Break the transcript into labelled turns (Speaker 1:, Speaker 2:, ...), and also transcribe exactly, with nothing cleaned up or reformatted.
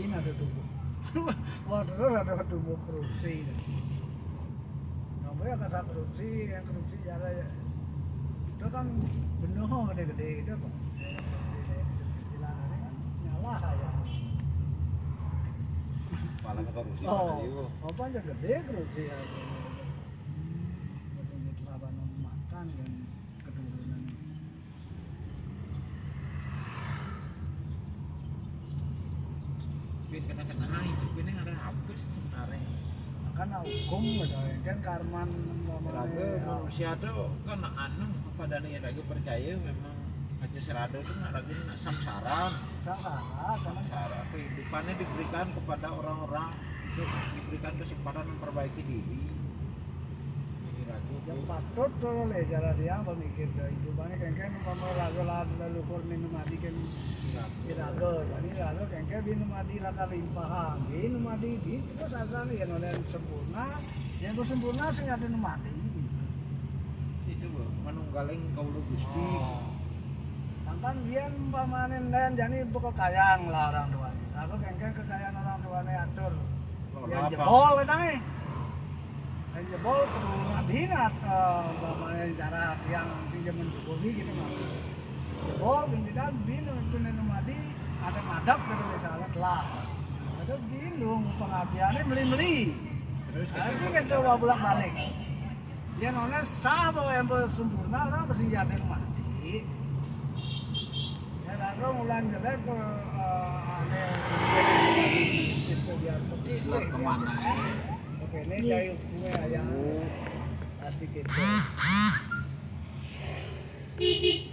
Speaker 1: bin ada tubuh. Waduh ada tubuh korupsi. Namanya kata korupsi, yang korupsi cara itu kan benuh gede-gede itu kok. Jalanan kan nyala ya.
Speaker 2: Malah korupsi.
Speaker 1: Oh, apa aja gede korupsi ya. Masih lawan makan dan keturunan.
Speaker 2: Bin kena kena itu bin yang ada hapus sebenarnya.
Speaker 1: Karena hukum ada kan karman
Speaker 2: Raga manusia tuh kan anu pada nih raga percaya memang aja serada itu nggak lagi nak samsara.
Speaker 1: salah
Speaker 2: Samsara kehidupannya diberikan kepada orang-orang untuk diberikan kesempatan memperbaiki diri. Ini raga
Speaker 1: yang
Speaker 2: tuh.
Speaker 1: patut tuh le cara dia pemikir kehidupannya kan kan umpama raga lah leluhur minum mati kan raga jadi raga kan kan minum mati lah kalimpahan minum mati di itu sasaran yang oleh sempurna yang tuh sempurna sih ada minum mati
Speaker 2: Itu loh manunggaling kaula Gusti.
Speaker 1: kan dia umpamanya dan jadi untuk kekayaan lah orang tuanya raga kan kan kekayaan orang tuanya atur yang jebol kan eh yang jebol keturunan dinat umpamanya cara yang si zaman Jokowi gitu mas jebol bintidan binu itu nenu madi ada madap gitu misalnya telah ada binung pengabdiannya beli-beli
Speaker 2: Terus
Speaker 1: itu kan coba bolak balik dia nona sah bahwa yang sempurna orang bersenjata yang mati ya lalu mulan jelek ke aneh
Speaker 2: Islam kemana ya?
Speaker 1: oke ini kayu kue ayam asik itu